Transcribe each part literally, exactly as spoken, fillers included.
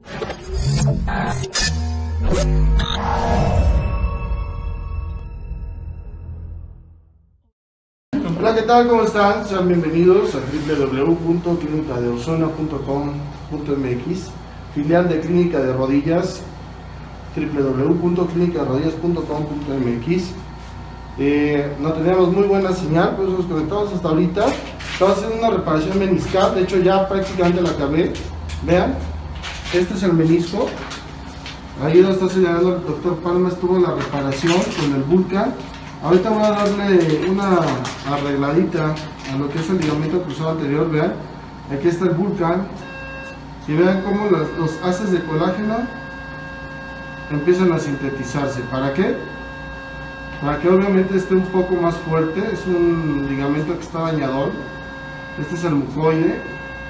Hola, ¿qué tal? ¿Cómo están? Sean bienvenidos a w w w punto clínica de osona punto com punto m x, filial de Clínica de Rodillas, w w w punto clínica de rodillas punto com punto m x. Eh, no teníamos muy buena señal, pues nos conectamos hasta ahorita. Estaba haciendo una reparación meniscal, de hecho ya prácticamente la acabé. Vean, este es el menisco. Ahí lo está señalando el doctor Palma, estuvo en la reparación con el Vulcan. Ahorita voy a darle una arregladita a lo que es el ligamento cruzado anterior. Vean, aquí está el Vulcan y vean cómo los, los haces de colágeno empiezan a sintetizarse. ¿Para qué? Para que obviamente esté un poco más fuerte. Es un ligamento que está dañador. Este es el mucoide.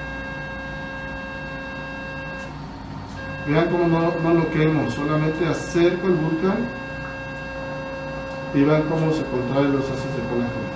Vean cómo no, no lo quemo, solamente acerco el Vulcan y vean cómo se contraen los haces de colágeno.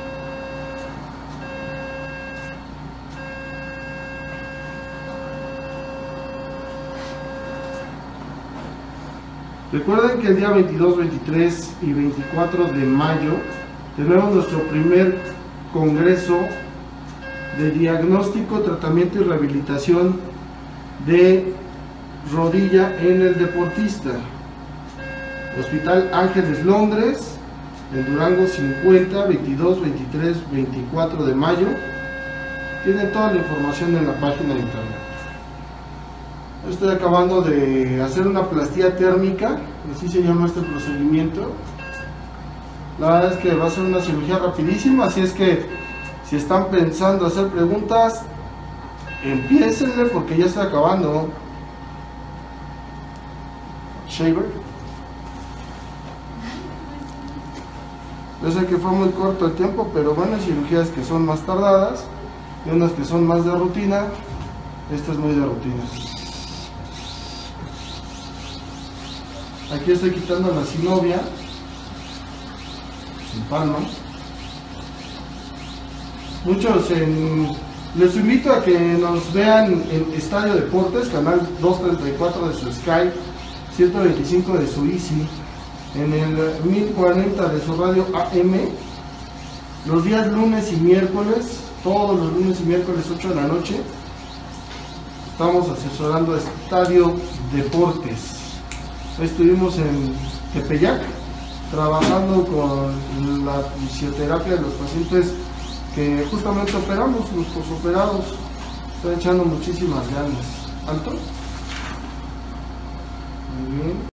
Recuerden que el día veintidós, veintitrés y veinticuatro de mayo tenemos nuestro primer congreso de diagnóstico, tratamiento y rehabilitación de rodilla en el deportista. Hospital Ángeles Londres, en Durango cincuenta, veintidós, veintitrés, veinticuatro de mayo. Tienen toda la información en la página de internet. Estoy acabando de hacer una plastía térmica, así se llama este procedimiento. La verdad es que va a ser una cirugía rapidísima, así es que si están pensando hacer preguntas, empiécenle porque ya estoy acabando. Shaver. Yo sé que fue muy corto el tiempo, pero bueno, hay cirugías que son más tardadas y unas que son más de rutina. Esta es muy de rutina. Aquí estoy quitando la sinovia en palma. Muchos en, les invito a que nos vean en Estadio Deportes, canal doscientos treinta y cuatro de su Sky, ciento veinticinco de su Easy, en el mil cuarenta de su radio A M, los días lunes y miércoles, todos los lunes y miércoles ocho de la noche. Estamos asesorando a Estadio Deportes. Estuvimos en Tepeyac trabajando con la fisioterapia de los pacientes que justamente operamos, los posoperados. Están echando muchísimas ganas. ¿Alto? Muy bien.